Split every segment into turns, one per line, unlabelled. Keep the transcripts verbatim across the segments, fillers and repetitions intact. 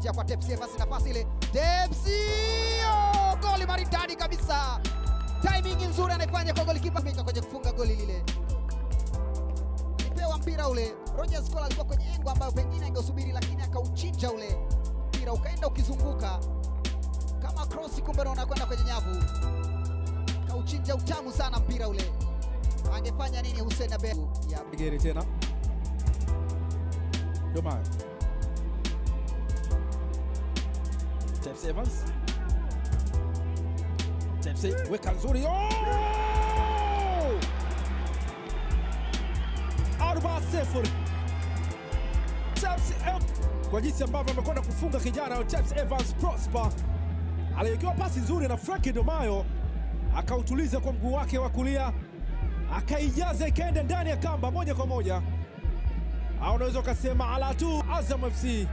Anaachia kwa TEPSI Evans na pasi ile. TEPSI! Oh, goli maridadi kabisa. Timing nzuri anaifanya kwa golikipa Mika kwenye kufunga goli lile. Alipewa mpira ule. Rogers Kola alikuwa kwenye engo ambayo pengine angeusubiri lakini akauchinja ule. Mpira ukaenda ukizunguka kama cross, kumbe unakwenda kwenye nyavu. Kauchinja utamu sana mpira ule. Angefanya nini Hussein Abehu? Ya
Gere tena. Doma. TEPSI Evans. TEPSI weka nzuri. Oh! Arba sifuri. TEPSI kwa jinsi ambavyo amekwenda kufunga kijana TEPSI Evans Prosper. Aliyekiwa pasi nzuri na Frankie Domayo, akautuliza kwa mguu wake wa kulia, akaijaza ikaenda ndani ya kamba moja kwa moja. Au unaweza ukasema ala tu Azam F C.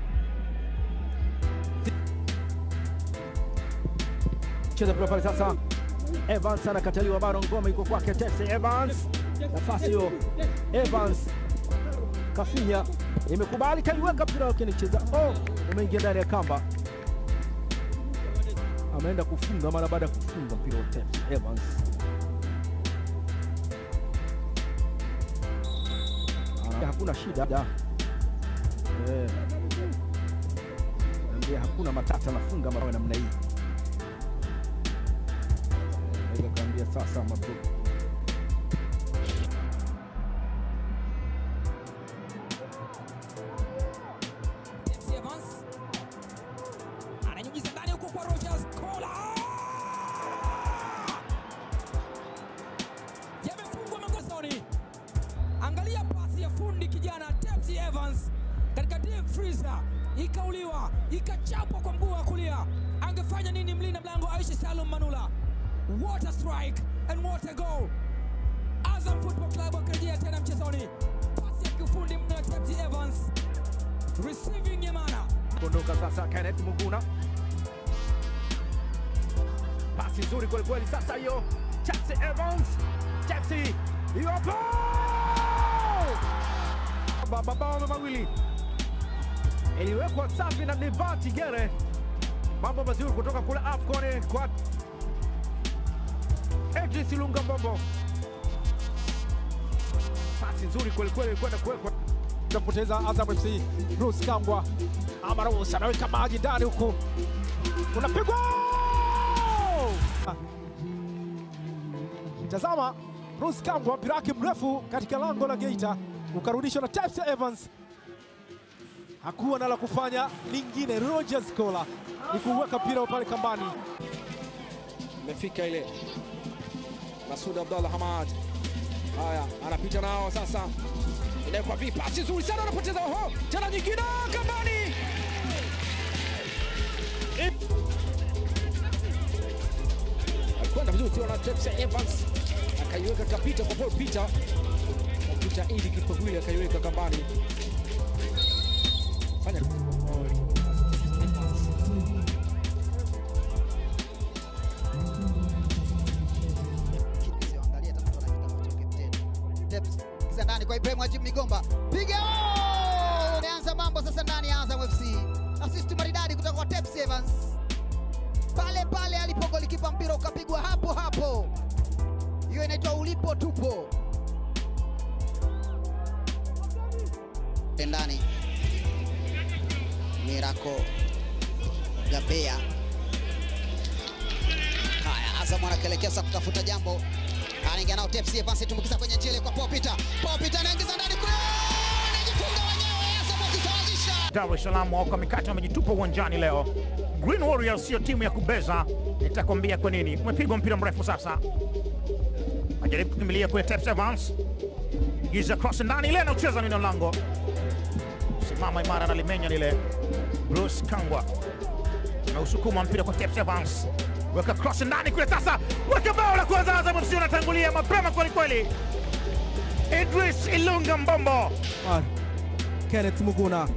Cheza mpira pale sasa. Evans anakataliwa, bado ngome iko kwake TEPSI Evans. Nafasi hiyo Evans kafinya, imekubali, kaiweka mpira wake ni cheza. Oh, umeingia ndani ya kamba. Ameenda kufunga mara baada ya kufunga mpira wa TEPSI Evans. Ah, hakuna shida. Eh. Ndio hakuna matata, nafunga mara namna hii. Naweza kaambia sasa mabu.
TEPSI Evans ananyunyiza ndani huko kwa Rogers Kola. Yamefungwa magosoni. Angalia pasi ya fundi kijana TEPSI Evans katika deep freezer, ikauliwa, ikachapwa kwa mguu wa kulia. Angefanya nini mlinda mlango Aisha Salum Manula? What a strike and what a goal. Azam Football Club wakarejea tena mchezoni. Pasi ya kiufundi mno ya TEPSI Evans. Receiving Yamana.
Kondoka sasa Kenneth Muguna. Pasi nzuri kweli kweli sasa hiyo. TEPSI Evans. TEPSI. Hiyo hapo. Baba baba mawili. Iliwekwa safi na Nivati Gere. Mambo mazuri kutoka kule Afcon kwa Edris Lunga Mbombo. Pasi nzuri kweli kweli kwenda kuwekwa.
Kupoteza Azam F C. Bruce Kambwa. Amarusa anaweka maji ndani huko. Unapigwa! Tazama Bruce Kambwa, mpira wake mrefu katika lango la Geita ukarudishwa na TEPSI Evans. Hakuwa na la kufanya lingine. Rogers Kola ni kuweka mpira pale kambani.
Imefika ile Masud Abdallah Hamad. Haya, anapita nao sasa. Inawekwa vipi? Pasi nzuri sana, anapoteza. Oho, tena nyingine kambani. Alikwenda vizuri tu na TEPSI Evans. Akaiweka kapita kwa Paul Peter. Peter ili kipogwili akaiweka kambani. Fanya
ndani kwa Ibrahim Wajib Migomba. Piga! Oh! Ameanza mambo sasa ndani ya Azam F C. Assist maridadi kutoka kwa TEPSI Evans. Pale pale alipo golikipa, mpira ukapigwa hapo hapo. Hiyo inaitwa ulipo tupo. Ndani. Mirako Gabea. Haya, Azam anakelekeza kutafuta jambo. Anaingia nao TEPSI Evans, tumbukiza kwenye njele kwa Paul Peter. Paul Peter anaingiza ndani kule. Anajifunga wenyewe, Azam wakisawazisha.
Dar es Salaam wako mikate wamejitupa uwanjani leo. Green Warriors sio timu ya kubeza. Nitakwambia kwa nini. Umepigwa mpira mrefu sasa. Ajaribu kukimbilia kule TEPSI Evans. Giza cross ndani ile na kucheza nino lango. Simama imara na limenya lile. Bruce Kambwa. Na usukuma mpira kwa TEPSI Evans. Weka cross ndani kule sasa. Weka bao la kwanza, Azam F C unatangulia mapema kweli kweli. Idris Ilunga Mbombo.
Kenneth Muguna.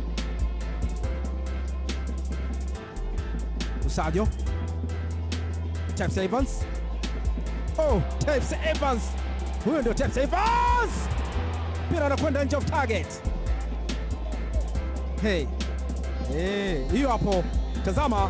Usadio. TEPSI Evans. Oh, TEPSI Evans. Huyo ndio TEPSI Evans. Mpira anakwenda nje of target. Hey. Eh, hiyo hapo. Tazama.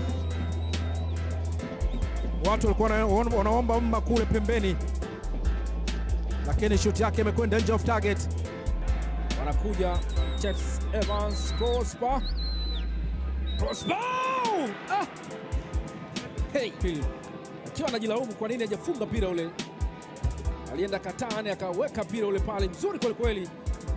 Watu walikuwa wanaomba mma kule pembeni. Lakini shoot yake imekwenda nje of target. Wanakuja TEPSI Evans Prosper. Prosper! Ah! Hey, akiwa anajilaumu kwa nini hajafunga mpira ule. Alienda katani akaweka mpira ule pale mzuri kweli kweli.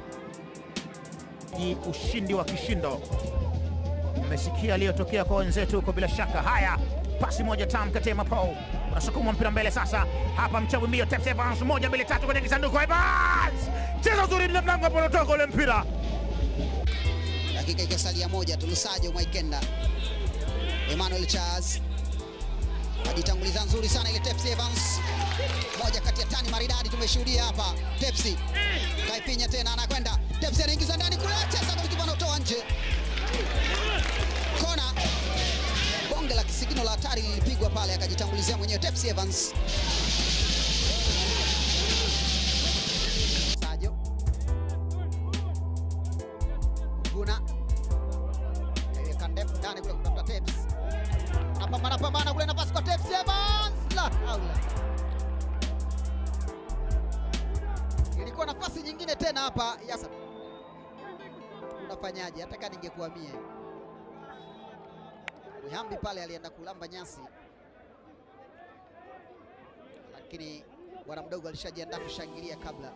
Ni ushindi wa kishindo. Mmesikia aliyotokea kwa wenzetu huko bila shaka. Haya, pasi moja tamu kati ya Mapau. Unasukuma mpira mbele sasa. Hapa mchawi mbio TEPSI Evans moja mbili tatu kwenye kisanduku. Evans! Cheza uzuri na mlango hapo unatoka ule mpira.
Dakika ikisalia moja tu, Lusajo Mwaikenda. Emmanuel Charles. Ajitanguliza nzuri sana ile TEPSI Evans. Moja kati ya tani maridadi tumeshuhudia hapa. TEPSI kaipinya tena, anakwenda TEPSI, anaingiza ndani kule, cheza kwa kipa anatoa nje. Kona. Bonge la kisigino la hatari lilipigwa pale, akajitangulizia mwenyewe TEPSI Evans. Sajo Guna eh, kandep ndani kule kutafuta TEPSI. Napambana pambana kule, nafasi kwa TEPSI Evans. La haula. Ilikuwa nafasi nyingine tena hapa. Yes. Unafanyaje? Hata kama ningekuwa mie. Hambi pale alienda kulamba nyasi. Lakini bwana mdogo alishajiandaa kushangilia kabla.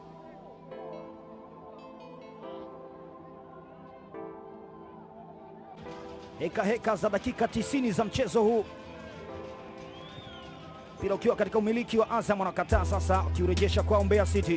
Heka heka za dakika tisini za mchezo huu. Mpira ukiwa katika umiliki wa Azam, wanakataa sasa ukiurejesha kwa Mbeya City.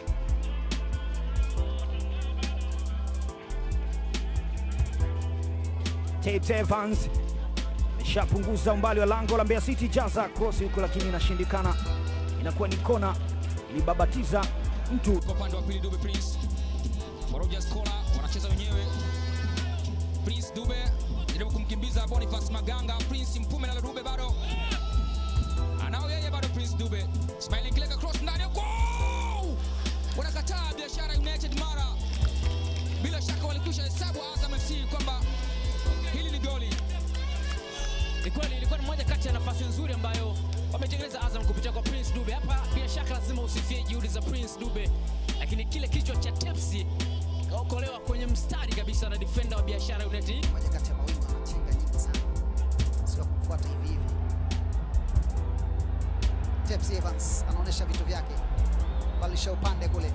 TEPSI Evans ameshapunguza umbali wa lango la Mbeya City. Jaza cross huko lakini inashindikana. Inakuwa ni kona, ilibabatiza mtu.
Kwa upande wa pili Dube Prince. Moroja Skola wanacheza wenyewe. Prince Dube jaribu kumkimbiza Boniface Maganga. Prince Mpume na Dube bado. Anao yeye bado Prince Dube. Smiling Clega cross ndani. Goal! Wanakataa Biashara United mara. Bila shaka walikwisha hesabu Azam F C kwamba hili ni goli.
Ni kweli ilikuwa ni moja kati ya nafasi nzuri ambayo wametengeneza Azam kupitia kwa Prince Dube. Hapa bila shaka lazima usifie juhudi za Prince Dube. Lakini kile kichwa cha TEPSI kaokolewa kwenye mstari kabisa na defender wa Biashara United.
Moja kati ya mawingu anachenga nyingi sana. Sio kumfuata hivi hivi. TEPSI Evans anaonesha vitu vyake. Balisha upande kule.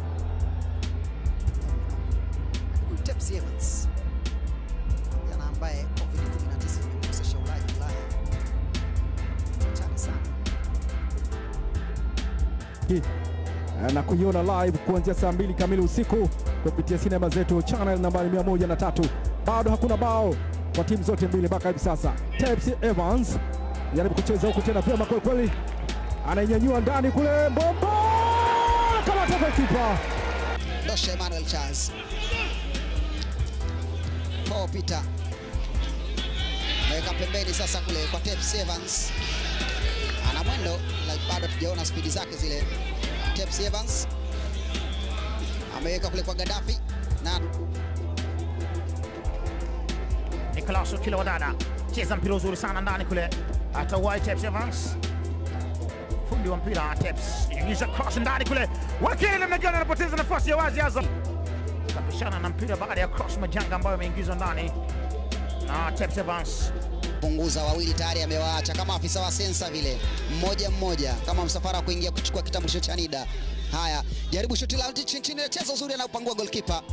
TEPSI Evans. Yana ambaye COVID kumi na tisa imemkosesha Ulaya Ulaya. Chani sana.
Na kuiona live kuanzia saa mbili kamili usiku kupitia sinema zetu channel nambari mia moja na tatu. Bado hakuna bao kwa timu zote mbili mpaka hivi sasa. TEPSI Evans jaribu kucheza huku tena vyema kweli kweli. Anainyanyua ndani kule, bomba kama toka kipa.
Dosha Emmanuel Charles. Paul Peter. Weka pembeni sasa kule kwa TEPSI Evans. Ana mwendo like bado tujaona spidi zake zile. TEPSI Evans ameweka kule kwa Gaddafi na
Nicolas Okila Wadada cheza mpira uzuri sana ndani kule, atawai TEPSI Evans, fundi wa mpira TEPSI, ingiza cross ndani kule, Wakili namna gani anapoteza nafasi ya wazi Azam, kapishana na mpira baada ya cross majanga ambayo imeingizwa ndani na TEPSI Evans.
Punguza wawili tayari amewaacha kama afisa wa sensa vile, mmoja mmoja kama msafara kuingia kuchukua kitambulisho cha NIDA. Haya, jaribu shuti la chini chini, cheza uzuri na upangua goalkeeper.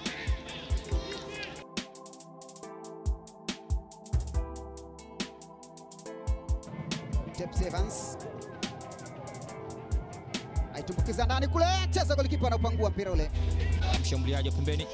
TEPSI Evans aitumbukiza ndani kule, cheza goalkeeper na upangua mpira ule.
Mshambuliaji pembeni.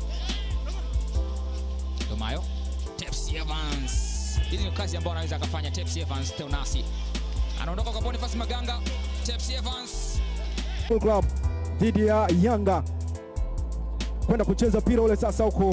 Domayo. TEPSI Evans. Hii ni kazi ambayo anaweza akafanya TEPSI Evans. Teonasi anaondoka kwa Boniface Maganga. TEPSI Evans
Club dhidi ya Yanga kwenda kucheza mpira ule sasa huko.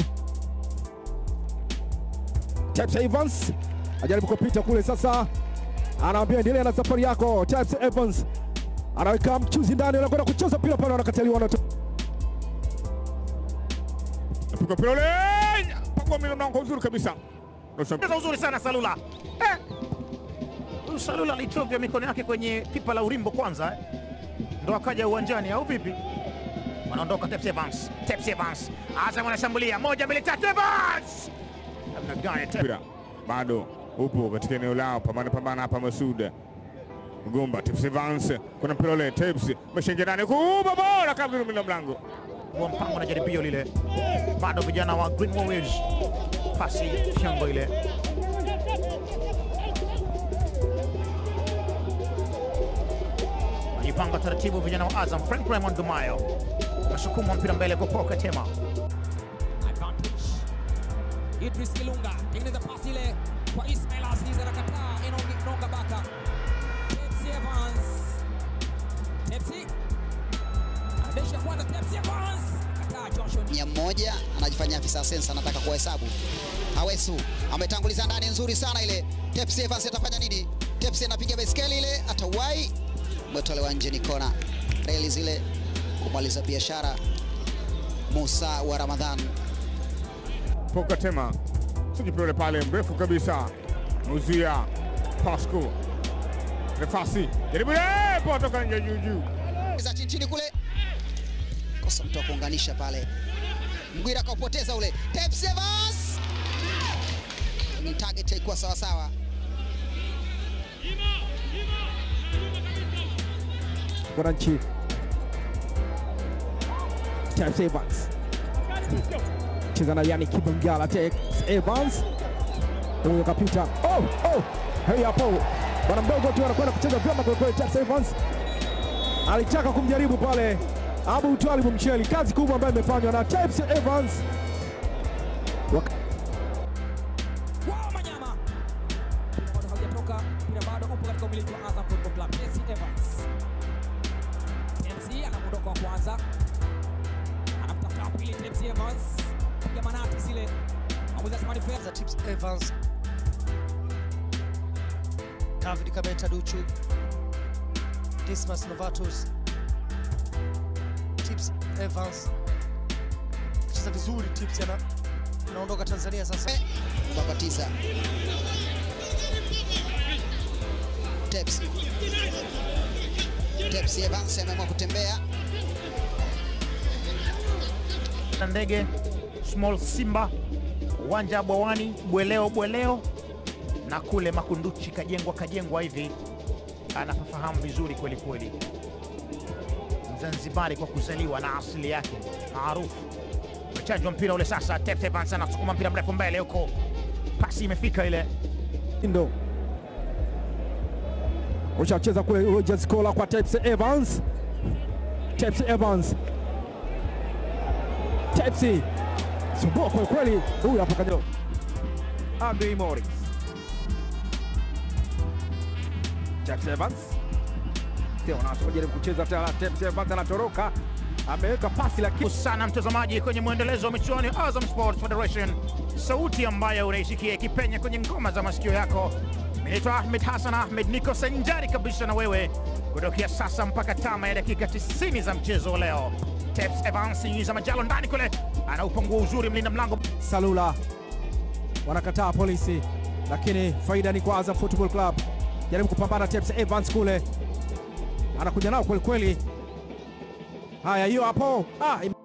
TEPSI Evans ajaribu kupita kule sasa, anaambia endelea na safari yako. TEPSI Evans anaweka mchuzi ndani, anakwenda kucheza mpira pale, anakataliwa na Piga mpira ule, pangwa mimi mlango mzuri kabisa.
Cheza uzuri sana Salula. Eh. Huyu Salula alitovya mikono yake kwenye pipa la urimbo kwanza eh. Ndo akaja uwanjani au vipi? Wanaondoka Tepsi Evans. Tepsi Evans. Azam anashambulia. Moja, mbili, tatu, Evans. Namna gani Tepsi?
Bado upo katika eneo lao, pambana pambana hapa Masuda. Mgomba Tepsi Evans, kuna mpira ule Tepsi, meshaingia ndani kuuba bora kabla ya mlango.
Kwa mpango na jaribio lile. Bado vijana wa Green Warriors. Pasi shambo ile. Wanajipanga taratibu vijana wa Azam. Frank Raymond Dumayo. Nasukuma mpira mbele kwa Poka Tema.
Advantage. Idris Kilunga tengeneza pasi ile kwa Ismail Aziz, anakataa inaonga baka. Tepsi Evans. Tepsi. Adesha kwanza Tepsi Evans. Kataa Joshua.
Mia moja anajifanya afisa sensa, anataka kuhesabu. Awesu ametanguliza ndani, nzuri sana ile. Tepsi Evans atafanya nini? Tepsi anapiga baiskeli ile, atawai. Umetolewa nje, ni kona. Reli zile kumaliza biashara. Musa wa Ramadhan.
Poka Tema. Sijipole pale mrefu kabisa. Muzia. Pasco. Nafasi. Jaribu eh potoka nje juu juu.
Za chini kule. Kosa mtu kuunganisha pale. Mgwira kaupoteza ule. Tepsi Evans. Ni target ilikuwa sawa sawa.
Wananchi. Tepsi Evans. Cheza na yani Kibangala. Tepsi Evans. Huyo kapita. Oh, oh. Hey hapo. Bwana mdogo tu anakwenda kucheza vyema kwa kweli. Tepsi Evans alitaka kumjaribu pale Abu Twalibu Mcheli. Kazi kubwa ambayo imefanywa na Tepsi Evans. Waka
Wow, Manyama. Bado hajatoka, mpira bado upo katika umiliki wa Azam Football Club. Tepsi Evans. Tepsi anaondoka wa kwanza. Anamtafuta pili Tepsi Evans. Piga manati zile. Amuza Smart Fair.
Tepsi Evans. David Kameta Duchu. Dismas Novatus. Tepsi Evans. Cheza vizuri Tepsi, ana anaondoka Tanzania sasa.
Babatiza. Tepsi. Tepsi Evans ameamua kutembea.
Ndege Small Simba, uwanja Bwawani, Bweleo Bweleo, na kule Makunduchi kajengwa kajengwa hivi. Anafahamu vizuri kweli kweli. Mzanzibari kwa kuzaliwa na asili yake maarufu. Mchezaji wa mpira ule sasa. Tepsi Evans anasukuma mpira mrefu mbele huko. Pasi imefika ile.
Ndo ushacheza kule Rogers Kola kwa Tepsi Evans. Tepsi Evans. Tepsi subuo kwa kweli. Huyu hapo kajo Andre Morris. Tepsi Evans Teo anajaribu kucheza tena. Tepsi Evans anatoroka, ameweka pasi lakini
sana mtazamaji kwenye mwendelezo wa michuano ya Azam Sports Federation. Sauti ambayo unaisikia ikipenya kwenye ngoma za masikio yako. Naitwa Ahmed Hassan Ahmed, niko sanjari kabisa na wewe kutokea sasa mpaka tama ya dakika tisini za mchezo leo. Tepsi Evans ingiza majalo ndani kule, anaupangua uzuri mlinda mlango.
Salula wanakataa polisi, lakini faida ni kwa Azam Football Club. Jaribu kupambana Tepsi Evans kule, anakuja nao kweli kweli. Haya, hiyo hapo ah